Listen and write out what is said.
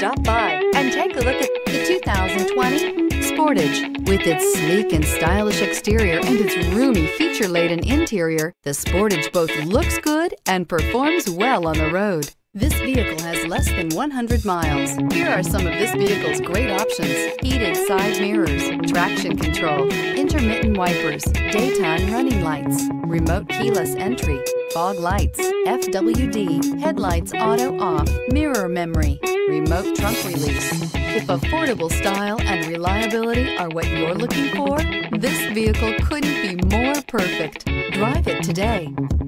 Stop by and take a look at the 2020 Sportage. With its sleek and stylish exterior and its roomy feature-laden interior, the Sportage both looks good and performs well on the road. This vehicle has less than 100 miles. Here are some of this vehicle's great options: heated side mirrors, traction control, intermittent wipers, daytime running lights, remote keyless entry, fog lights, FWD, headlights auto off, mirror memory, remote trunk release. If affordable style and reliability are what you're looking for, this vehicle couldn't be more perfect. Drive it today.